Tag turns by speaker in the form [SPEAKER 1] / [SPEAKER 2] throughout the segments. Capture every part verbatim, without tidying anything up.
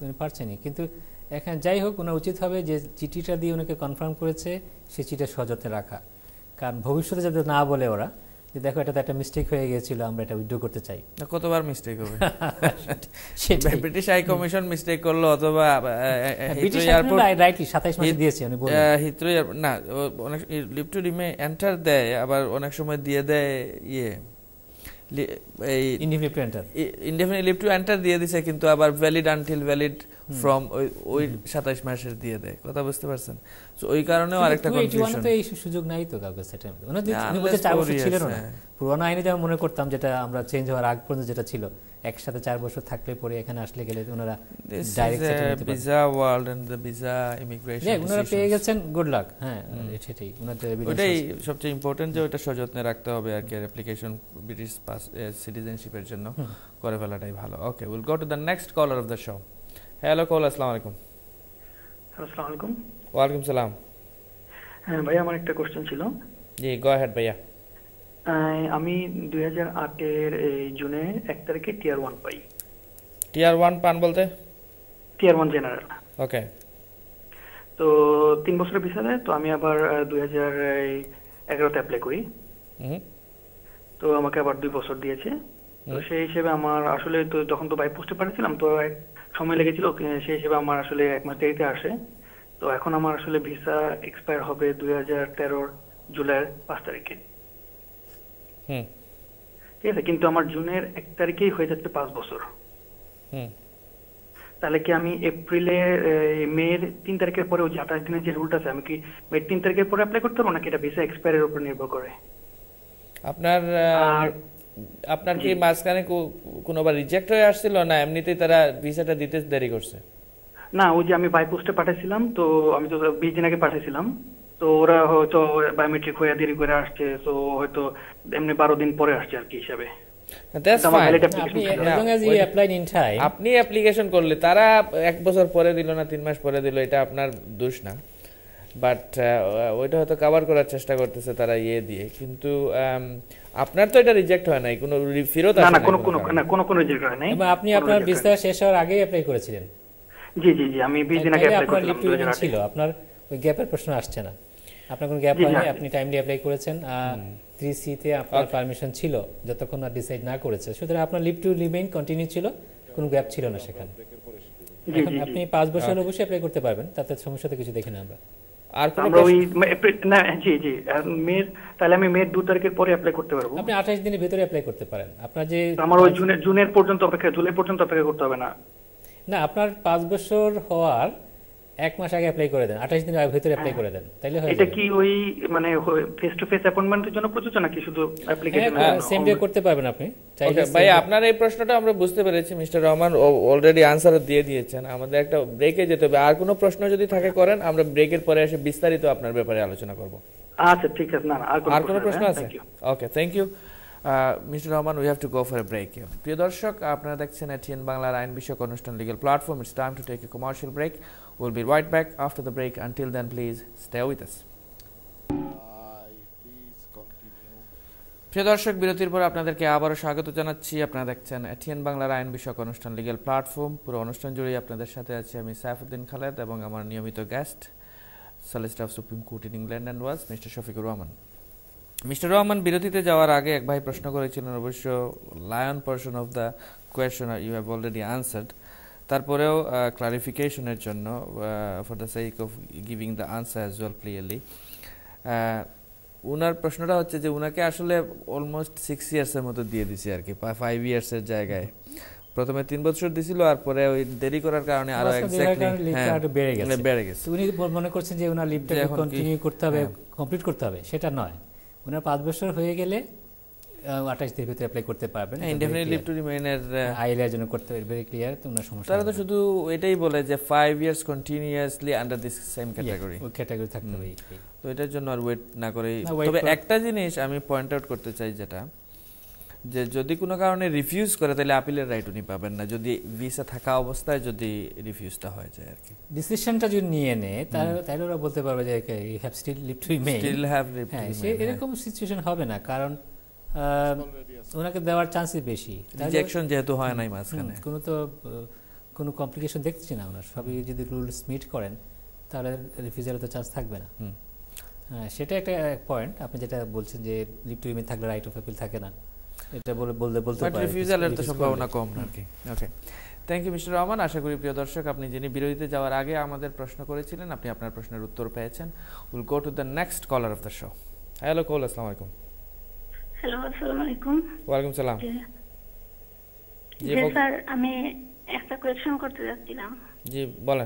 [SPEAKER 1] উনি পারছেনই। কিন্তু এখানে যাই হোক, ওনার উচিত হবে যে চিঠিটা দিয়ে ওনাকে কনফার্ম করেছে সেই চিঠিটা সযত্নে রাখা, কারণ ভবিষ্যতে যাতে না বলে ওরা যে দেখো এটা তো একটা মিস্টেক হয়ে গিয়েছিল, আমরা এটা উইথড্র করতে চাই।
[SPEAKER 2] কতবার মিস্টেক হবে? ব্রিটিশ হাই কমিশন মিস্টেক করলো, অথবা
[SPEAKER 1] ব্রিটিশ এয়ারপোর্ট রাইটলি সাতাইশ মাসে দিয়েছে উনি বলেন,
[SPEAKER 2] হিথ্রো এয়ারপোর্ট না, অনেক লিভ টু রিমেইন এন্টার দেয়, আবার অনেক সময় দিয়ে দেয় ইয়ে এই
[SPEAKER 1] indefinite to enter,
[SPEAKER 2] indefinite leave to enter দিয়ে দিছে, কিন্তু আবার ভ্যালিড আনটিল ভ্যালিড ফ্রম ওই ওই সাতাইশ মাসের দিয়ে দেয়। কথা বুঝতে পারছেন? সো ওই কারণেও আরেকটা কনফিউশন,
[SPEAKER 1] তো এই সুযোগ নাই তো কাউকে সেটা ওনার যে চার বছর ছিল না পুরোনো আইনে যেমন মনে করতাম, যেটা আমরা চেঞ্জ হওয়ার আগ পর্যন্ত যেটা ছিল একসাথে চার বছর থাকলে পরে এখানে আসলে গেলে ওনারা direct settlement
[SPEAKER 2] visa world and the visa immigration
[SPEAKER 1] ওনারা পেয়ে গেছেন, গুড লাক। হ্যাঁ সেটাই ওনাদের
[SPEAKER 2] ওটাই সবচেয়ে ইম্পর্টেন্ট, যে ওটা সযত্নে রাখতে হবে আর কি, অ্যাপ্লিকেশন ব্রিটিশ পাস সিটিজেনশিপের জন্য করে ফেলাটাই ভালো। Okay, will go to the next caller of the show. Hello call, আসসালামু আলাইকুম।
[SPEAKER 3] আসসালামু আলাইকুম।
[SPEAKER 2] ওয়ালাইকুম সালাম।
[SPEAKER 3] হ্যাঁ ভাই, আমার একটা কোশ্চেন ছিল।
[SPEAKER 2] জি, গো অ্যাহেড ভাইয়া।
[SPEAKER 3] আমি দুই হাজার আটের এই জুনে এক তারিখে টিয়ার ওয়ান পাই।
[SPEAKER 2] টিয়ার ওয়ান পান বলতে?
[SPEAKER 3] Tier one general.
[SPEAKER 2] ওকে।
[SPEAKER 3] তো তিন বছরের ভিসা দেয়, তো আমি আবার দুই হাজার এগারোতে অ্যাপ্লাই করি, তো আমাকে আবার দুই বছর দিয়েছে। তো সেই হিসেবে আমার আসলে তো যখন তো বাই পোস্টে পাঠিয়েছিলাম তো সময় লেগেছিল, সেই হিসেবে আমার আসলে এক মাস দেরিতে আসে। তো এখন আমার আসলে ভিসা এক্সপায়ার হবে দুই হাজার তেরোর জুলাইয়ের পাঁচ তারিখে।
[SPEAKER 2] হুম,
[SPEAKER 3] ঠিক আছে, কিন্তু আমার জুনের এক তারিখেই হয়ে যাচ্ছে পাঁচ বছর।
[SPEAKER 2] হুম,
[SPEAKER 3] তাহলে কি আমি এপ্রিলের মের তিন তারিখের পরে ওই আঠাশ দিনের যে রুলটা আছে, আমি কি মের তিন তারিখের পরে অ্যাপ্লাই করতে পারবো নাকি এটা ভিসা এক্সপায়ারের উপর নির্ভর করে?
[SPEAKER 2] আপনার আপনার কি মাঝখানে কোনোবার রিজেক্ট হয়ে আসছিল না এমনিতেই তারা ভিসাটা দিতে দেরি করছে?
[SPEAKER 3] না, ওই যে আমি বাই পোস্টে পাঠাইছিলাম, তো আমি তো বিশ দিন আগে পাঠাইছিলাম, তো ওরা হয়তো বায়োমেট্রিক হয়ে দেরি করে আসছে, তো হয়তো এমনি বারো দিন পরে আসছে আর কি হিসাবে।
[SPEAKER 2] আপনি অ্যাপ্লিকেশন করলে তারা এক বছর পরে দিল না তিন মাস পরে দিল, এটা আপনার দোষ না, বাট ওইটা হয়তো কভার করার চেষ্টা করতেছে তারা ইয়ে দিয়ে, কিন্তু আপনার তো এটা রিজেক্ট হয় নাই, কোনো ফেরত আসে না,
[SPEAKER 3] কোনো কোনো না কোনো কোনো রিজেক্ট হয় নাই।
[SPEAKER 1] আপনি আপনার ভিসা শেষ হওয়ার আগেই অ্যাপ্লাই করেছিলেন?
[SPEAKER 3] জি জি জি, আমি বিশ দিন আগে অ্যাপ্লাই করেছিলাম।
[SPEAKER 1] আপনার ছিল, আপনার ওই গ্যাপের প্রশ্ন আসছে না, আপনার কোনো গ্যাপ হয়নি, আপনি টাইমলি অ্যাপ্লাই করেছেন। থ্রি সি তে আপনার পারমিশন ছিল যতক্ষণ না ডিসাইড না করেছে, সুতরাং আপনার লিভ টু রিমেইন কন্টিনিউ ছিল, কোনো গ্যাপ ছিল না সেখানে। এখন আপনি পাঁচ বছর অবশ্যই অ্যাপ্লাই করতে পারবেন, তাতে সমস্যা তো কিছু দেখি না আমরা।
[SPEAKER 2] আর
[SPEAKER 3] আমরা ওই না জি জি মের, তাহলে আমি মের দুই তারিখের পরে অ্যাপ্লাই করতে পারবো?
[SPEAKER 1] আপনি আঠাশ দিনের ভিতরে অ্যাপ্লাই করতে পারেন। আপনার যে
[SPEAKER 3] আমার ওই জুনের জুনের পর্যন্ত অপেক্ষা, জুলাই পর্যন্ত অপেক্ষা করতে হবে না?
[SPEAKER 1] না, আপনার পাঁচ বছর হওয়ার এক মাস আগে অ্যাপ্লাই করে দেন, আঠাশ দিনের ভিতরে অ্যাপ্লাই করে দেন, তাইলে হয়।
[SPEAKER 3] এটা কি ওই মানে ফেস টু ফেস অ্যাপয়েন্টমেন্টের জন্য প্রযোজ্য নাকি শুধু অ্যাপ্লিকেশন?
[SPEAKER 1] সেম ডে করতে পারবেন আপনি চাইলে।
[SPEAKER 2] ভাই, আপনার এই প্রশ্নটা আমরা বুঝতে পেরেছি, মিস্টার রহমান অলরেডি আনসার দিয়ে দিয়েছেন। আমাদের একটা ব্রেকে যেতে হবে, আর কোনো প্রশ্ন যদি থাকে করেন, আমরা ব্রেকের পরে এসে বিস্তারিত আপনার ব্যাপারে আলোচনা করব।
[SPEAKER 3] আচ্ছা ঠিক আছে। না না,
[SPEAKER 2] আর কোনো প্রশ্ন আছে? Okay, thank you mister Rahman, we have to go for a break. প্রিয় দর্শক, আপনারা দেখছেন এটিএন বাংলার আইন বিষয়ক অনুষ্ঠান legal platform. It's time to take a commercial break. We'll be right back after the break. Until then, please stay with us. প্রিয় দর্শক, বিরতির পর আপনাদেরকে আবারও স্বাগত জানাচ্ছি। আপনারা দেখছেন এটিএন বাংলার আইন বিষয়ক অনুষ্ঠান লিগ্যাল প্ল্যাটফর্ম। পুরো অনুষ্ঠান জুড়ে আপনাদের সাথে আছি আমি সাইফুদ্দিন খালেদ এবং আমার নিয়মিত guest solicitor of supreme court in England and Wales mister Shafiqur Rahman. Mister Rahman, বিরতিতে যাওয়ার আগে এক ভাই প্রশ্ন করেছিলেন, অবশ্য lion portion of the question you have already answered, তারপরেও ক্লারিফিকেশনের জন্য for the sake of giving the answer as well clearly, উনার প্রশ্নটা হচ্ছে যে উনাকে আসলে অলমোস্ট সিক্স ইয়ার্সের মতো দিয়ে দিছে আর কি, ফাইভ ইয়ার্সের জায়গায়। প্রথমে তিন বছর দিছিল, আর পরে ওই দেরি করার কারণে আরো এক্স্যাক্টলি
[SPEAKER 1] বেড়ে গেছে বেড়ে গেছে উনি মনে করছেন যে উনার লিভটা কন্টিনিউ করতে হবে, কমপ্লিট করতে হবে, সেটা নয়। উনার পাঁচ বছর হয়ে গেলে আঠাশ দিনের ভিতরে অ্যাপ্লাই করতে পারবেন।
[SPEAKER 2] ইনডেফিনিট লিভ টু রিমেইন এর
[SPEAKER 1] আইএলএর জন্য করতে ভেরি ক্লিয়ার, তো ওনার সমস্যা।
[SPEAKER 2] তারা তো শুধু এটাই বলে যে five years continuously under this same category,
[SPEAKER 1] ওই ক্যাটাগরি থাকতে হবে।
[SPEAKER 2] তো এটার জন্য আর ওয়েট না করে, তবে একটা জিনিস আমি পয়েন্ট আউট করতে চাই, যেটা যে যদি কোনো কারণে রিফিউজ করে তাহলে আপিলের রাইট উনি পাবেন না, যদি ভিসা থাকা অবস্থায় যদি রিফিউজটা হয়ে যায় আর কি।
[SPEAKER 1] ডিসিশনটা যদি নিয়ে নেয় তাহলে ওরা বলতে পারবে যে you have still leave to remain,
[SPEAKER 2] still have leave to remain.
[SPEAKER 1] এরকম সিচুয়েশন হবে না, কারণ ওনাকে দেওয়ার চান্সই বেশি।
[SPEAKER 2] রিজেকশন যেহেতু হয় নাই মাঝখানে,
[SPEAKER 1] কোনো তো কোনো কমপ্লিকেশন দেখছি না ওনার, সবই যদি রুলস মিট করেন তাহলে রিফিউজালের তো চান্স থাকবে না। হ্যাঁ, সেটা একটা পয়েন্ট আপনি যেটা বলছেন যে লিভ টু রিমেইন থাকলে রাইট অফ অ্যাপিল থাকে না, এটা বলে বলতে বলতে
[SPEAKER 2] বাট রিফিউজালের তো সম্ভাবনা কম আর কি। Okay, thank you mister Rahman. আশা করি প্রিয় দর্শক আপনি যিনি বিরতিতে যাওয়ার আগে আমাদের প্রশ্ন করেছিলেন আপনি আপনার প্রশ্নের উত্তর পেয়েছেন। Will go to the next caller of the show. Hello call, আসসালামু আলাইকুম।
[SPEAKER 4] হ্যালো, আসসালামু আলাইকুম।
[SPEAKER 2] ওয়ালাইকুম সালাম।
[SPEAKER 4] জি স্যার, আমি একটা কোয়েশ্চন করতে যাচ্ছিলাম।
[SPEAKER 2] জি বলেন।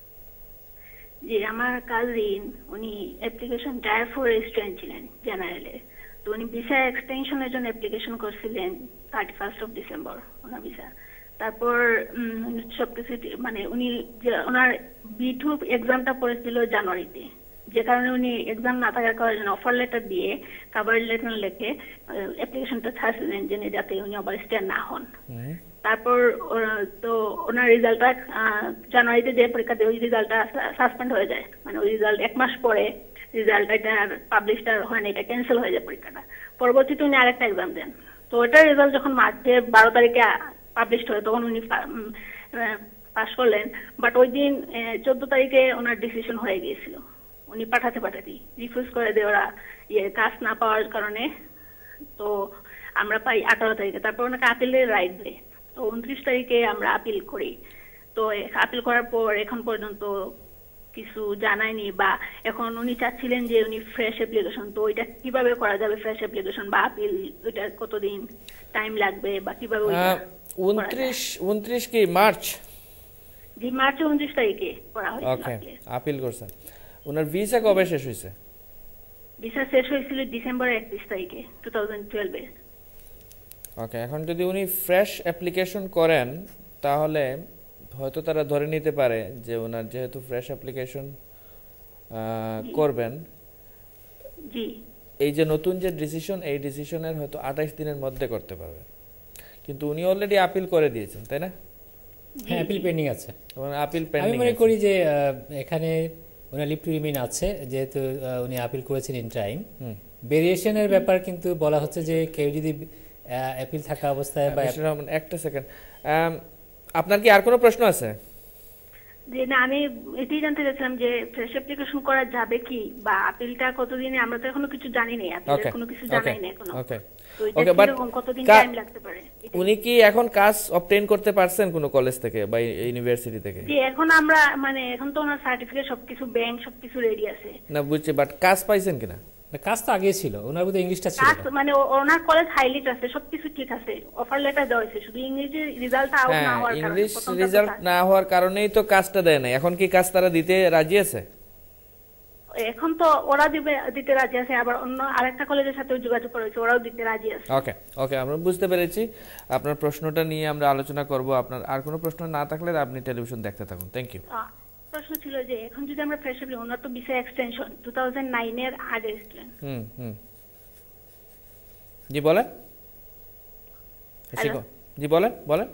[SPEAKER 4] জি, আমার কাজিন উনি অ্যাপ্লিকেশন টায়ার ফোর স্টুডেন্ট ছিলেন জেনারেলে, তো উনি ভিসা এক্সটেনশনের জন্য অ্যাপ্লিকেশন করছিলেন থার্টি ফার্স্ট অফ ডিসেম্বর ওনার ভিসা। তারপর সবকিছু মানে উনি ওনার বি টু এক্সামটা পড়েছিল জানুয়ারিতে, যে কারণে উনি এক্সাম না থাকার কারণে অফার লেটার দিয়ে কাভার লেটার লিখে অ্যাপ্লিকেশনটা ছাড়ছিলেন যে যাতে উনি আবার স্ট্যান্ড না হন। তারপর তো ওনার রেজাল্টটা জানুয়ারিতে যে পরীক্ষা দিয়ে ওই রেজাল্টটা সাসপেন্ড হয়ে যায়, মানে ওই রেজাল্ট এক মাস পরে রেজাল্ট এটা পাবলিশটা হয় না, এটা ক্যান্সেল হয়ে যায় পরীক্ষাটা। পরবর্তীতে উনি আরেকটা এক্সাম দেন, তো ওটার রেজাল্ট যখন মার্চের বারো তারিখে পাবলিশ হয় তখন উনি পাস করলেন। বাট ওই দিন চোদ্দ তারিখে ওনার ডিসিশন হয়ে গিয়েছিল, উনি পাঠাতে পাঠাতে রিফিউজ করে দেয় ওরা ইয়ে কাজ না পাওয়ার কারণে। তো আমরা পাই আঠারো তারিখে, তারপর ওনাকে আপিলের রাইট দেয়। তো উনত্রিশ তারিখে আমরা আপিল করি, তো আপিল করার পর এখন পর্যন্ত কিছু জানায়নি, বা এখন উনি চাচ্ছিলেন যে উনি ফ্রেশ অ্যাপ্লিকেশন, তো ওইটা কিভাবে করা যাবে ফ্রেশ অ্যাপ্লিকেশন বা আপিল, ওইটা কতদিন টাইম লাগবে বা কিভাবে?
[SPEAKER 2] উনত্রিশ উনত্রিশ কি মার্চ?
[SPEAKER 4] জি, মার্চ উনত্রিশ তারিখে করা হয়েছে।
[SPEAKER 2] ওকে, আপিল করছেন। ওনার ভিসা কবে শেষ হয়েছে?
[SPEAKER 4] ভিসা শেষ হয়েছিল ডিসেম্বর একত্রিশ তারিখে টু থাউজেন্ড টুয়েলভে।
[SPEAKER 2] ওকে, এখন যদি উনি ফ্রেশ অ্যাপ্লিকেশন করেন তাহলে হয়তো তারা ধরে নিতে পারে যে ওনার যেহেতু ফ্রেশ অ্যাপ্লিকেশন করবেন,
[SPEAKER 4] জি,
[SPEAKER 2] এই যে নতুন যে ডিসিশন এই ডিসিশনের হয়তো আঠাইশ দিনের মধ্যে করতে পারবে, কিন্তু উনি অলরেডি আপিল করে দিয়েছেন তাই না?
[SPEAKER 1] হ্যাঁ, আপিল পেন্ডিং আছে।
[SPEAKER 2] আপিল পেন্ডিং,
[SPEAKER 1] আমি মনে করি যে এখানে ওনার লিভ টু রিমেইন আছে, যেহেতু উনি আপিল করেছেন ইন টাইম। ভেরিয়েশনের ব্যাপার কিন্তু বলা হচ্ছে যে কেউ যদি আপিল থাকা অবস্থায় বা
[SPEAKER 2] একটা সেকেন্ড, আপনার কি আর কোনো প্রশ্ন আছে?
[SPEAKER 4] যে না, আমি এটাই জানতে চাইছিলাম যে ফ্রেশ অ্যাপ্লিকেশন করা যাবে কি, বা আপিলটা কতদিনে, আমরা তো এখনো কিছু জানি না, আপিলের কোনো কিছু জানাই না এখনো।
[SPEAKER 2] ওকে
[SPEAKER 4] ওকে, বাট কতদিন টাইম লাগতে পারে?
[SPEAKER 2] উনি কি এখন কাজ অবটেইন করতে পারছেন কোন কলেজ থেকে বা ইউনিভার্সিটি থেকে?
[SPEAKER 4] জি, এখন আমরা মানে এখন তো ওনার সার্টিফিকেট সবকিছু ব্যাংক সবকিছু রেডি আছে।
[SPEAKER 2] না বুঝছি, বাট কাজ পাইছেন কিনা?
[SPEAKER 1] কাজ তো আগে ছিল, ওনার মধ্যে ইংলিশটা ছিল
[SPEAKER 4] না, মানে ওনার কলেজ হাইলাইট আছে, সবকিছু ঠিক আছে, অফার লেটার দেওয়া হয়েছে, শুধু ইংরেজি রেজাল্ট আউট না হওয়ার কারণে,
[SPEAKER 2] ইংলিশ রেজাল্ট না হওয়ার কারণেই তো কাজটা দেয় না। এখন কি কাজ তারা দিতে রাজি আছে?
[SPEAKER 4] এখন তো ওরা দিবে, দিতে রাজি আছে, আবার অন্য আরেকটা কলেজের সাথে যোগাযোগ করেছে, ওরাও দিতে রাজি আছে।
[SPEAKER 2] ওকে ওকে, আমরা বুঝতে পেরেছি। আপনার প্রশ্নটা নিয়ে আমরা আলোচনা করব। আপনার আর কোনো প্রশ্ন না থাকলে আপনি টেলিভিশন দেখতে থাকুন। Thank you.
[SPEAKER 4] প্রশ্ন ছিল যে এখন যদি আমরা ফ্রেশ অ্যাপ্লি, ওনার তো ভিসা এক্সটেনশন দুই হাজার নয় এর আগে স্টুডেন্ট।
[SPEAKER 2] হুম হুম জি বলেন। জি বলেন বলেন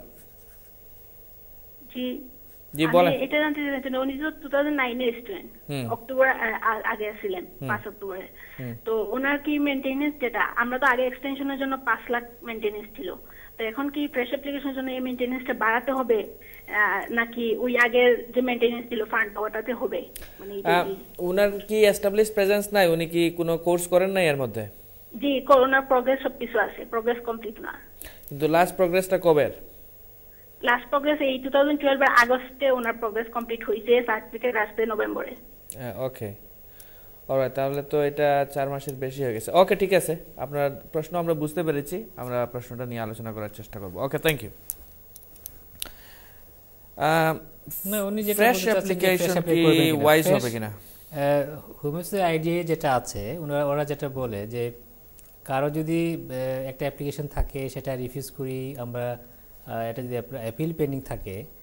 [SPEAKER 4] জি
[SPEAKER 2] জি বলেন।
[SPEAKER 4] এটা জানতে চাইছিলাম, উনি তো দুই হাজার নয় এর স্টুডেন্ট, অক্টোবর আগে ছিলেন, পাঁচ অক্টোবরে। তো ওনার কি মেইনটেনেন্স, যেটা আমরা তো আগে এক্সটেনশনের জন্য পাঁচ লাখ মেইনটেনেন্স ছিল, তো এখন কি ফ্রেশ অ্যাপ্লিকেশনের জন্য এই মেইনটেনেন্সটা বাড়াতে হবে নাকি ওই আগের যে মেইনটেনেন্স ছিল ফান্ড ওটাতে হবে? মানে
[SPEAKER 2] ওনার কি এস্টাবলিশ প্রেজেন্স নাই? উনি কি কোনো কোর্স করেন নাই এর মধ্যে?
[SPEAKER 4] জি, করোনার প্রোগ্রেস সবকিছু আছে, প্রোগ্রেস কমপ্লিট না।
[SPEAKER 2] কিন্তু লাস্ট প্রোগ্রেসটা কবে?
[SPEAKER 4] লাস্ট প্রোগ্রেস এই দুই হাজার বারো এর আগস্টে ওনার প্রোগ্রেস কমপ্লিট হইছে, সার্টিফিকেট আসছে নভেম্বরে।
[SPEAKER 2] হ্যাঁ ওকে, অলরাইট, তাহলে তো এটা চার মাসের বেশি হয়ে গেছে। ওকে ঠিক আছে, আপনার প্রশ্ন আমরা বুঝতে পেরেছি, আমরা প্রশ্নটা নিয়ে আলোচনা করার চেষ্টা করব। Okay, thank you.
[SPEAKER 1] না, উনি যেটা
[SPEAKER 2] ফ্রেশ অ্যাপ্লিকেশন কি ওয়াইজ হবে কিনা?
[SPEAKER 1] হোমসের আইডিয়া যেটা আছে, ওনারা ওরা যেটা বলে যে কারো যদি একটা অ্যাপ্লিকেশন থাকে সেটা রিফিউজ করি আমরা, এটা যদি অ্যাপিল পেন্ডিং থাকে